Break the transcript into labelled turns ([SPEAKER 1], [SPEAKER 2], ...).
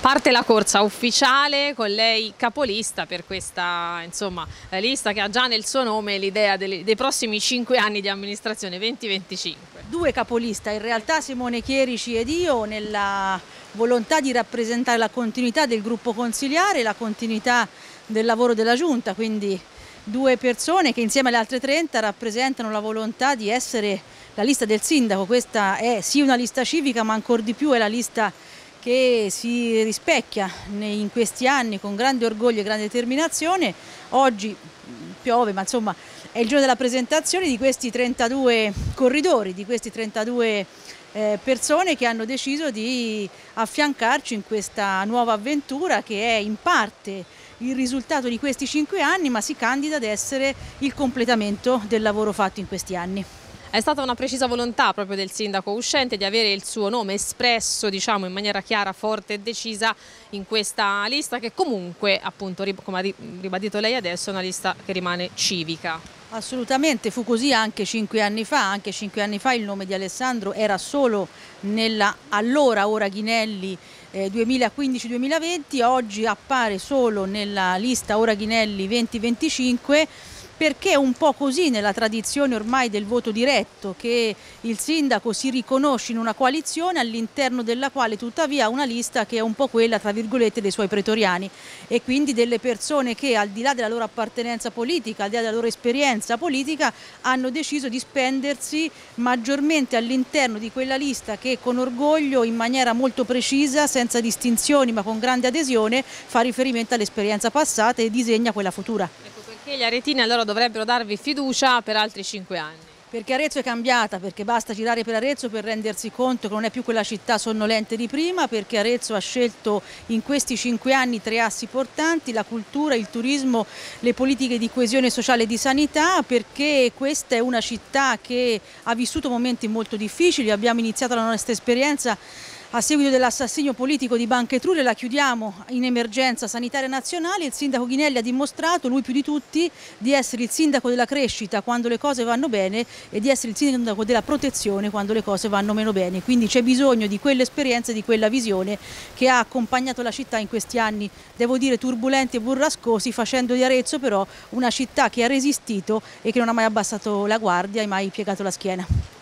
[SPEAKER 1] Parte la corsa ufficiale con lei capolista per questa lista che ha già nel suo nome l'idea dei prossimi 5 anni di amministrazione 2025.
[SPEAKER 2] Due capolista, in realtà Simone Chierici ed io, nella volontà di rappresentare la continuità del gruppo consiliare e la continuità del lavoro della Giunta, quindi due persone che insieme alle altre 30 rappresentano la volontà di essere la lista del sindaco. Questa è sì una lista civica, ma ancor di più è la lista che si rispecchia in questi anni con grande orgoglio e grande determinazione. Oggi piove, ma insomma è il giorno della presentazione di questi 32 corridori, di questi 32 persone che hanno deciso di affiancarci in questa nuova avventura che è in parte il risultato di questi 5 anni, ma si candida ad essere il completamento del lavoro fatto in questi anni.
[SPEAKER 1] È stata una precisa volontà proprio del sindaco uscente di avere il suo nome espresso, diciamo, in maniera chiara, forte e decisa in questa lista che comunque, appunto, come ha ribadito lei adesso, è una lista che rimane civica.
[SPEAKER 2] Assolutamente, fu così anche 5 anni fa. Anche 5 anni fa il nome di Alessandro era solo nella allora Ora Ghinelli 2015-2020, oggi appare solo nella lista Ora Ghinelli 2025. Perché è un po' così nella tradizione ormai del voto diretto, che il sindaco si riconosce in una coalizione all'interno della quale tuttavia ha una lista che è un po' quella, tra virgolette, dei suoi pretoriani, e quindi delle persone che al di là della loro appartenenza politica, al di là della loro esperienza politica, hanno deciso di spendersi maggiormente all'interno di quella lista che con orgoglio, in maniera molto precisa, senza distinzioni ma con grande adesione, fa riferimento all'esperienza passata e disegna quella futura.
[SPEAKER 1] Perché gli aretini allora dovrebbero darvi fiducia per altri 5 anni?
[SPEAKER 2] Perché Arezzo è cambiata, perché basta girare per Arezzo per rendersi conto che non è più quella città sonnolente di prima, perché Arezzo ha scelto in questi 5 anni 3 assi portanti: la cultura, il turismo, le politiche di coesione sociale e di sanità, perché questa è una città che ha vissuto momenti molto difficili. Abbiamo iniziato la nostra esperienza a seguito dell'assassinio politico di Banca Etruria, la chiudiamo in emergenza sanitaria nazionale. Il sindaco Ghinelli ha dimostrato, lui più di tutti, di essere il sindaco della crescita quando le cose vanno bene e di essere il sindaco della protezione quando le cose vanno meno bene. Quindi c'è bisogno di quell'esperienza e di quella visione che ha accompagnato la città in questi anni, devo dire, turbulenti e burrascosi, facendo di Arezzo però una città che ha resistito e che non ha mai abbassato la guardia e mai piegato la schiena.